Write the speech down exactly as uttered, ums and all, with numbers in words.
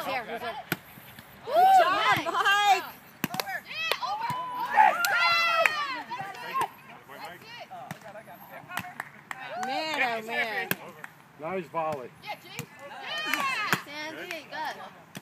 here. Who's there? Good job, Mike. Yeah, over. Man, oh man. Nice volley. Yeah, Chief. Sandy, good.